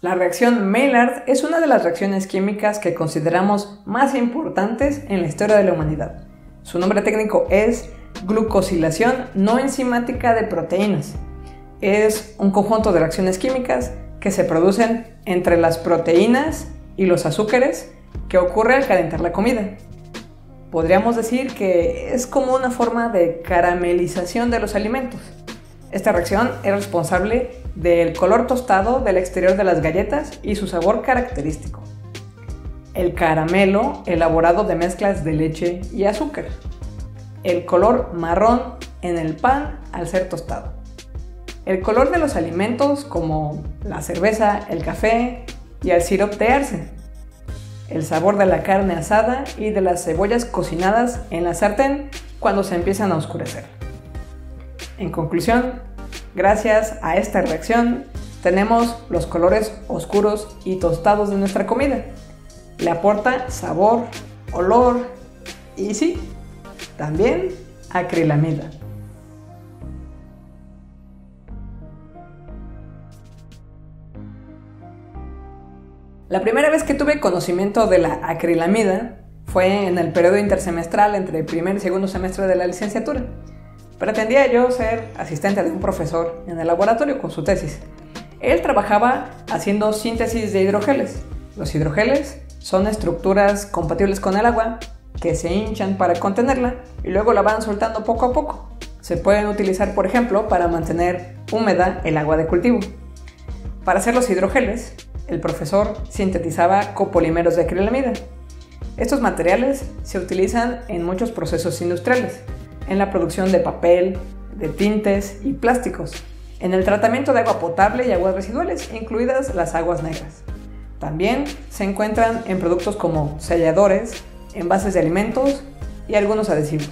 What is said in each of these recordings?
La reacción Maillard es una de las reacciones químicas que consideramos más importantes en la historia de la humanidad. Su nombre técnico es glucosilación no enzimática de proteínas. Es un conjunto de reacciones químicas que se producen entre las proteínas y los azúcares que ocurre al calentar la comida. Podríamos decir que es como una forma de caramelización de los alimentos. Esta reacción es responsable del color tostado del exterior de las galletas y su sabor característico. El caramelo elaborado de mezclas de leche y azúcar. El color marrón en el pan al ser tostado. El color de los alimentos como la cerveza, el café y el sirope de arce. El sabor de la carne asada y de las cebollas cocinadas en la sartén cuando se empiezan a oscurecer. En conclusión, gracias a esta reacción tenemos los colores oscuros y tostados de nuestra comida. Le aporta sabor, olor y sí, también acrilamida. La primera vez que tuve conocimiento de la acrilamida fue en el periodo intersemestral entre el primer y segundo semestre de la licenciatura. Pretendía yo ser asistente de un profesor en el laboratorio con su tesis. Él trabajaba haciendo síntesis de hidrogeles. Los hidrogeles son estructuras compatibles con el agua que se hinchan para contenerla y luego la van soltando poco a poco. Se pueden utilizar, por ejemplo, para mantener húmeda el agua de cultivo. Para hacer los hidrogeles, el profesor sintetizaba copolímeros de acrilamida. Estos materiales se utilizan en muchos procesos industriales, en la producción de papel, de tintes y plásticos, en el tratamiento de agua potable y aguas residuales, incluidas las aguas negras. También se encuentran en productos como selladores, envases de alimentos y algunos adhesivos.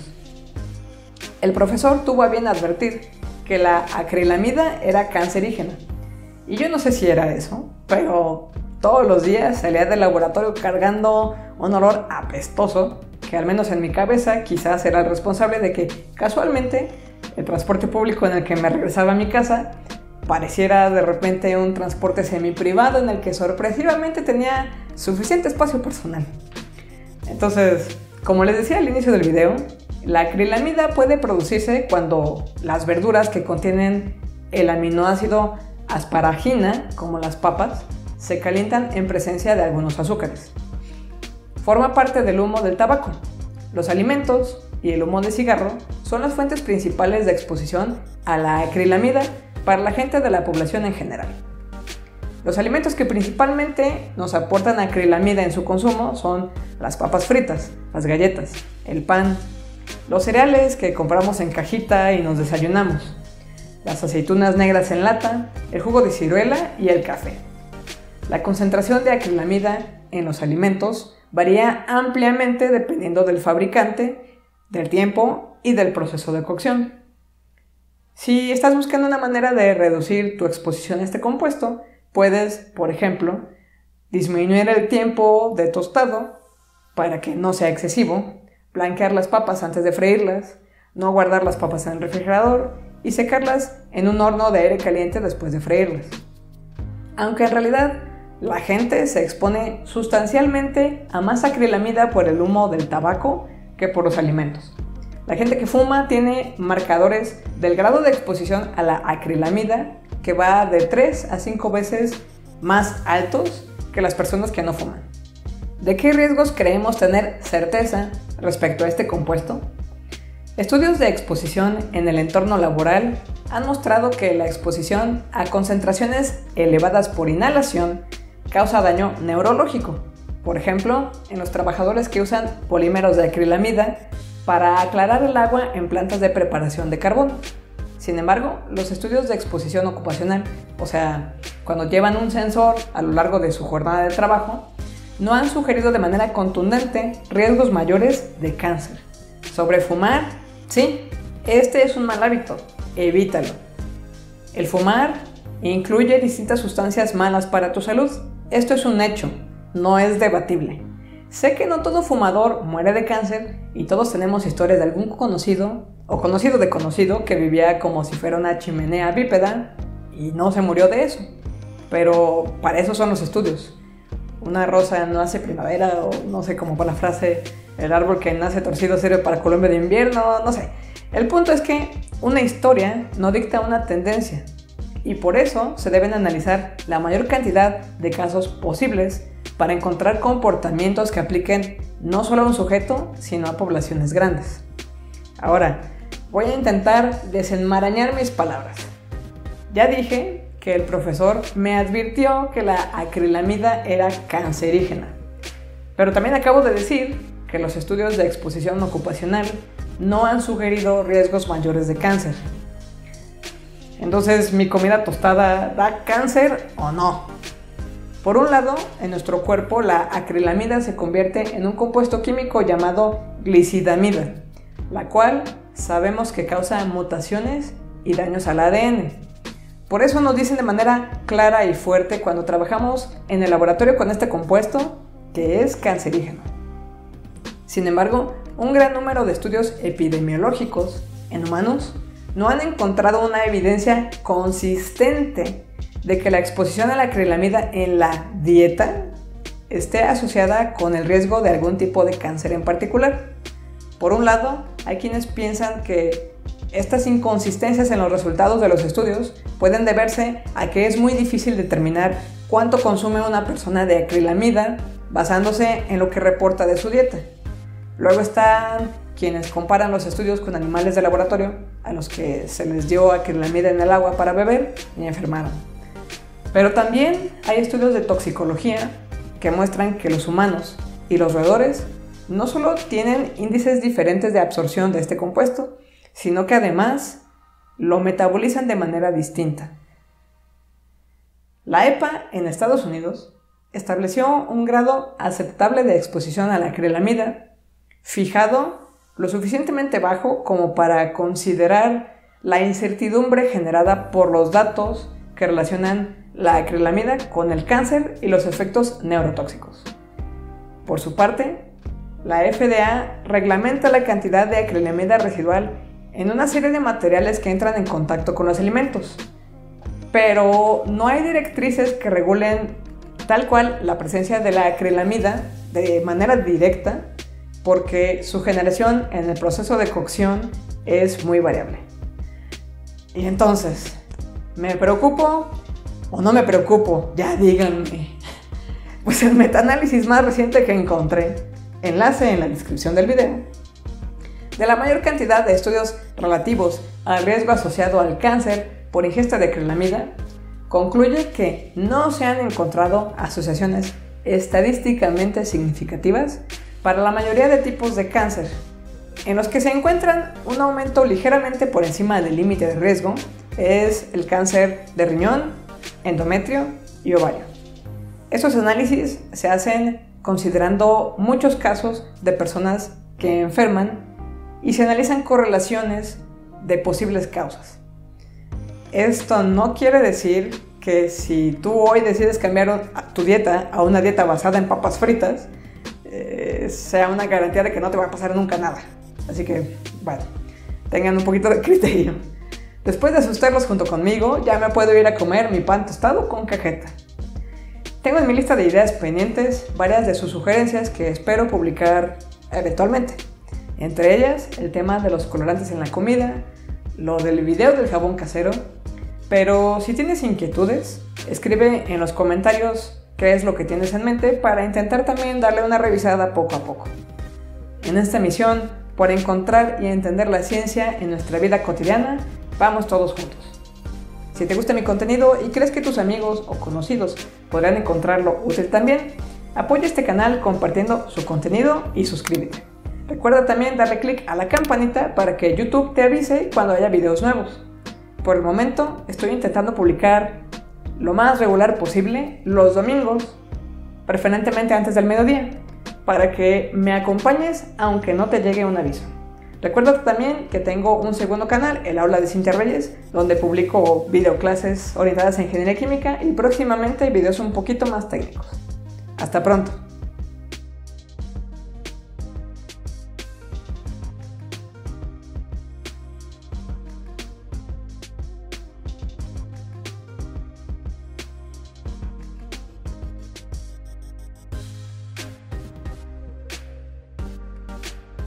El profesor tuvo a bien advertir que la acrilamida era cancerígena. Y yo no sé si era eso, pero todos los días salía del laboratorio cargando un olor apestoso que al menos en mi cabeza quizás era el responsable de que casualmente el transporte público en el que me regresaba a mi casa pareciera de repente un transporte semi-privado en el que sorpresivamente tenía suficiente espacio personal. Entonces, como les decía al inicio del video, la acrilamida puede producirse cuando las verduras que contienen el aminoácido asparagina, como las papas, se calientan en presencia de algunos azúcares. Forma parte del humo del tabaco. Los alimentos y el humo de cigarro son las fuentes principales de exposición a la acrilamida para la gente de la población en general. Los alimentos que principalmente nos aportan acrilamida en su consumo son las papas fritas, las galletas, el pan, los cereales que compramos en cajita y nos desayunamos, las aceitunas negras en lata, el jugo de ciruela y el café. La concentración de acrilamida en los alimentos varía ampliamente dependiendo del fabricante, del tiempo y del proceso de cocción. Si estás buscando una manera de reducir tu exposición a este compuesto, puedes, por ejemplo, disminuir el tiempo de tostado para que no sea excesivo, blanquear las papas antes de freírlas, no guardar las papas en el refrigerador y secarlas en un horno de aire caliente después de freírlas. Aunque en realidad la gente se expone sustancialmente a más acrilamida por el humo del tabaco que por los alimentos. La gente que fuma tiene marcadores del grado de exposición a la acrilamida que va de 3 a 5 veces más altos que las personas que no fuman. ¿De qué riesgos creemos tener certeza respecto a este compuesto? Estudios de exposición en el entorno laboral han mostrado que la exposición a concentraciones elevadas por inhalación causa daño neurológico. Por ejemplo, en los trabajadores que usan polímeros de acrilamida para aclarar el agua en plantas de preparación de carbón. Sin embargo, los estudios de exposición ocupacional, o sea, cuando llevan un sensor a lo largo de su jornada de trabajo, no han sugerido de manera contundente riesgos mayores de cáncer. Sobre fumar, sí, este es un mal hábito, evítalo. El fumar incluye distintas sustancias malas para tu salud. Esto es un hecho, no es debatible. Sé que no todo fumador muere de cáncer y todos tenemos historias de algún conocido o conocido de conocido que vivía como si fuera una chimenea bípeda y no se murió de eso. pero para eso son los estudios. Una rosa no hace primavera, o no sé, como por la frase, el árbol que nace torcido sirve para colombia de invierno, no sé. El punto es que una historia no dicta una tendencia, y por eso se deben analizar la mayor cantidad de casos posibles para encontrar comportamientos que apliquen no solo a un sujeto, sino a poblaciones grandes. Ahora, voy a intentar desenmarañar mis palabras. Ya dije que el profesor me advirtió que la acrilamida era cancerígena, pero también acabo de decir que los estudios de exposición ocupacional no han sugerido riesgos mayores de cáncer. Entonces, ¿mi comida tostada da cáncer o no? Por un lado, en nuestro cuerpo la acrilamida se convierte en un compuesto químico llamado glicidamida, la cual sabemos que causa mutaciones y daños al ADN. Por eso nos dicen de manera clara y fuerte cuando trabajamos en el laboratorio con este compuesto que es cancerígeno. Sin embargo, un gran número de estudios epidemiológicos en humanos no han encontrado una evidencia consistente de que la exposición a la acrilamida en la dieta esté asociada con el riesgo de algún tipo de cáncer en particular. Por un lado, hay quienes piensan que estas inconsistencias en los resultados de los estudios pueden deberse a que es muy difícil determinar cuánto consume una persona de acrilamida basándose en lo que reporta de su dieta. Luego están quienes comparan los estudios con animales de laboratorio a los que se les dio acrilamida en el agua para beber y enfermaron. Pero también hay estudios de toxicología que muestran que los humanos y los roedores no solo tienen índices diferentes de absorción de este compuesto, sino que además lo metabolizan de manera distinta. La EPA en Estados Unidos estableció un grado aceptable de exposición a la acrilamida, fijado lo suficientemente bajo como para considerar la incertidumbre generada por los datos que relacionan la acrilamida con el cáncer y los efectos neurotóxicos. Por su parte, la FDA reglamenta la cantidad de acrilamida residual en una serie de materiales que entran en contacto con los alimentos, pero no hay directrices que regulen tal cual la presencia de la acrilamida de manera directa, porque su generación en el proceso de cocción es muy variable. Y entonces, ¿me preocupo o no me preocupo? Ya díganme. Pues el metaanálisis más reciente que encontré, enlace en la descripción del video, de la mayor cantidad de estudios relativos al riesgo asociado al cáncer por ingesta de acrilamida, concluye que no se han encontrado asociaciones estadísticamente significativas para la mayoría de tipos de cáncer, en los que se encuentran un aumento ligeramente por encima del límite de riesgo es el cáncer de riñón, endometrio y ovario. Estos análisis se hacen considerando muchos casos de personas que enferman y se analizan correlaciones de posibles causas. Esto no quiere decir que si tú hoy decides cambiar tu dieta a una dieta basada en papas fritas, sea una garantía de que no te va a pasar nunca nada. Así que, bueno, tengan un poquito de criterio. Después de asustarlos junto conmigo, ya me puedo ir a comer mi pan tostado con cajeta. Tengo en mi lista de ideas pendientes varias de sus sugerencias que espero publicar eventualmente. Entre ellas, el tema de los colorantes en la comida, lo del video del jabón casero. Pero si tienes inquietudes, escribe en los comentarios qué es lo que tienes en mente para intentar también darle una revisada poco a poco. En esta misión por encontrar y entender la ciencia en nuestra vida cotidiana, vamos todos juntos. Si te gusta mi contenido y crees que tus amigos o conocidos podrán encontrarlo útil también, apoya este canal compartiendo su contenido y suscríbete. Recuerda también darle clic a la campanita para que YouTube te avise cuando haya videos nuevos. Por el momento estoy intentando publicar lo más regular posible los domingos, preferentemente antes del mediodía, para que me acompañes aunque no te llegue un aviso. Recuerda también que tengo un segundo canal, el Aula de Cintia Reyes, donde publico videoclases orientadas a ingeniería química y próximamente videos un poquito más técnicos. Hasta pronto.